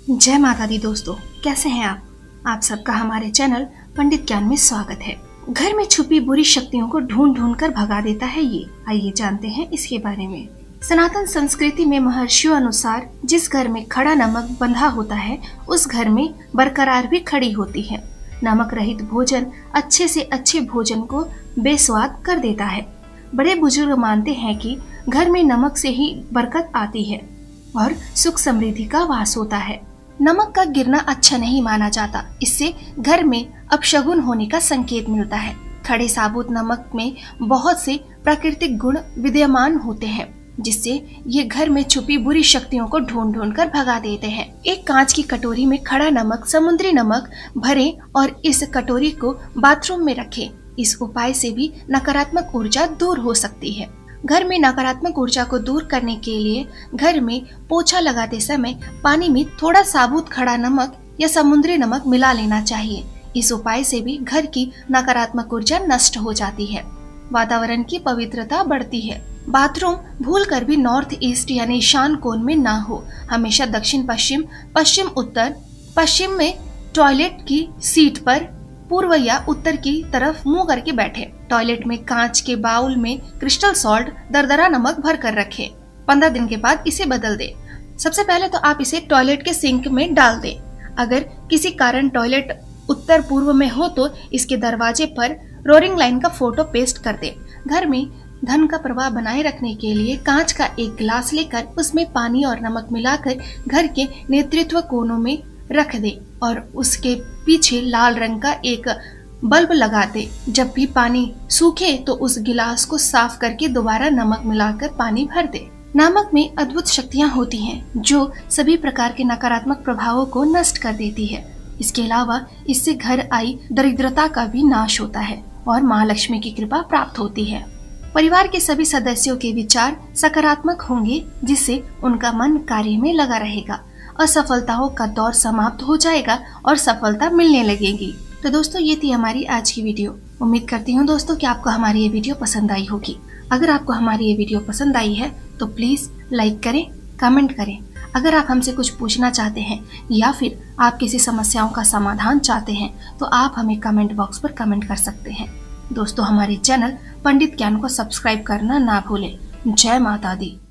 जय माता दी दोस्तों, कैसे हैं आप सबका हमारे चैनल पंडित ज्ञान में स्वागत है। घर में छुपी बुरी शक्तियों को ढूंढ ढूंढ कर भगा देता है ये। आइए जानते हैं इसके बारे में। सनातन संस्कृति में महर्षियों अनुसार जिस घर में खड़ा नमक बंधा होता है उस घर में बरकरार भी खड़ी होती है। नमक रहित भोजन अच्छे से अच्छे भोजन को बेस्वाद कर देता है। बड़े बुजुर्ग मानते हैं कि घर में नमक से ही बरकत आती है और सुख समृद्धि का वास होता है। नमक का गिरना अच्छा नहीं माना जाता, इससे घर में अपशगुन होने का संकेत मिलता है। खड़े साबुत नमक में बहुत से प्राकृतिक गुण विद्यमान होते हैं जिससे ये घर में छुपी बुरी शक्तियों को ढूंढ ढूंढ कर भगा देते हैं। एक कांच की कटोरी में खड़ा नमक, समुद्री नमक भरें और इस कटोरी को बाथरूम में रखें। इस उपाय से भी नकारात्मक ऊर्जा दूर हो सकती है। घर में नकारात्मक ऊर्जा को दूर करने के लिए घर में पोछा लगाते समय पानी में थोड़ा साबुत खड़ा नमक या समुद्री नमक मिला लेना चाहिए। इस उपाय से भी घर की नकारात्मक ऊर्जा नष्ट हो जाती है। वातावरण की पवित्रता बढ़ती है। बाथरूम भूलकर भी नॉर्थ ईस्ट यानी ईशान कोण में ना हो। हमेशा दक्षिण पश्चिम, पश्चिम उत्तर, पश्चिम में टॉयलेट की सीट पर पूर्व या उत्तर की तरफ मुंह करके बैठे। टॉयलेट में कांच के बाउल में क्रिस्टल सॉल्ट, दरदरा नमक भर कर रखे। 15 दिन के बाद इसे बदल दे। सबसे पहले तो आप इसे टॉयलेट के सिंक में डाल दें। अगर किसी कारण टॉयलेट उत्तर पूर्व में हो तो इसके दरवाजे पर रोरिंग लाइन का फोटो पेस्ट कर दे। घर में धन का प्रवाह बनाए रखने के लिए कांच का एक गिलास लेकर उसमें पानी और नमक मिलाकर घर के नेतृत्व कोनों में रख दे और उसके पीछे लाल रंग का एक बल्ब लगा दे। जब भी पानी सूखे तो उस गिलास को साफ करके दोबारा नमक मिलाकर पानी भर दे। नमक में अद्भुत शक्तियाँ होती हैं जो सभी प्रकार के नकारात्मक प्रभावों को नष्ट कर देती है। इसके अलावा इससे घर आई दरिद्रता का भी नाश होता है और महालक्ष्मी की कृपा प्राप्त होती है। परिवार के सभी सदस्यों के विचार सकारात्मक होंगे जिससे उनका मन कार्य में लगा रहेगा। असफलताओं का दौर समाप्त हो जाएगा और सफलता मिलने लगेगी। तो दोस्तों, ये थी हमारी आज की वीडियो। उम्मीद करती हूँ दोस्तों कि आपको हमारी ये वीडियो पसंद आई होगी। अगर आपको हमारी ये वीडियो पसंद आई है तो प्लीज लाइक करें, कमेंट करें। अगर आप हमसे कुछ पूछना चाहते हैं या फिर आप किसी समस्याओं का समाधान चाहते हैं तो आप हमें कमेंट बॉक्स पर कमेंट कर सकते हैं। दोस्तों, हमारे चैनल पंडित ज्ञान को सब्सक्राइब करना ना भूलें। जय माता दी।